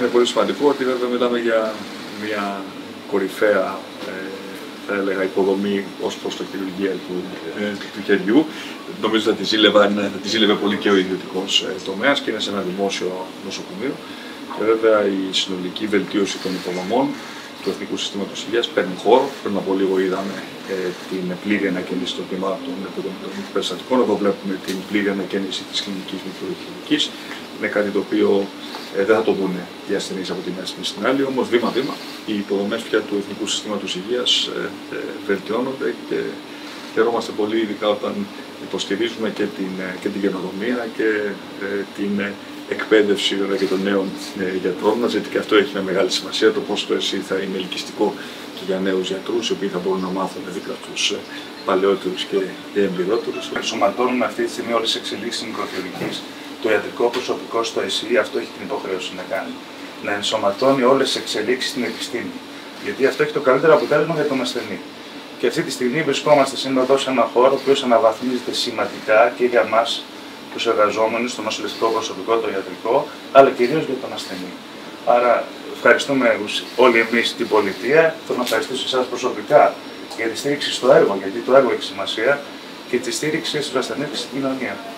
Είναι πολύ σημαντικό ότι βέβαια μιλάμε για μια κορυφαία θα έλεγα υποδομή ως προς το χειρουργία του χεριού. Νομίζω ότι τη ζήλευε πολύ και ο ιδιωτικός τομέας και είναι σε ένα δημόσιο νοσοκομείο. Και βέβαια η συνολική βελτίωση των υποδομών του Εθνικού Συστήματος Υγείας παίρνει χώρο. Πριν από λίγο είδαμε την πλήρη ανακαίνιση των τμήματων των περιστατικών. Εδώ βλέπουμε την πλήρη ανακαίνιση της κλινικής μικροχειρουργικής. Είναι κάτι το οποίο δεν θα το δουν οι ασθενείς από τη μια στιγμή στην άλλη, όμως βήμα-βήμα οι υποδομές πια του Εθνικού Συστήματος Υγείας βελτιώνονται και χαιρόμαστε πολύ, ειδικά όταν υποστηρίζουμε και την καινοτομία και την εκπαίδευση βέβαια, και των νέων γιατρών μας, γιατί και αυτό έχει μια μεγάλη σημασία, το πώς το ΕΣΥ θα είναι ελκυστικό και για νέους γιατρούς, οι οποίοι θα μπορούν να μάθουν δίπλα τους παλαιότερους και εμπειρότερους. Ενσωματώνουμε αυτή τη στιγμή όλες τις εξελίξεις της μικροχειρουργικής. Το ιατρικό προσωπικό στο ΕΣΥ αυτό έχει την υποχρέωση να κάνει. Να ενσωματώνει όλες τις εξελίξεις στην επιστήμη. Γιατί αυτό έχει το καλύτερο αποτέλεσμα για τον ασθενή. Και αυτή τη στιγμή βρισκόμαστε σήμερα εδώ σε έναν χώρο ο οποίος αναβαθμίζεται σημαντικά και για εμάς τους εργαζόμενους, το νοσηλευτικό προσωπικό, το ιατρικό, αλλά κυρίως για τον ασθενή. Άρα ευχαριστούμε όλοι εμείς την πολιτεία. Θέλω να ευχαριστήσω εσάς προσωπικά για τη στήριξη στο έργο, γιατί το έργο έχει σημασία, και τη στήριξη στους ασθενείς και στην κοινωνία.